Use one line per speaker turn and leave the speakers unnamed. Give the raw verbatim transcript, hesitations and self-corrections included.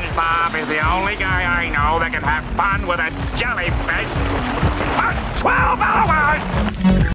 Spongebob is the only guy I know that can have fun with a jellyfish for twelve hours!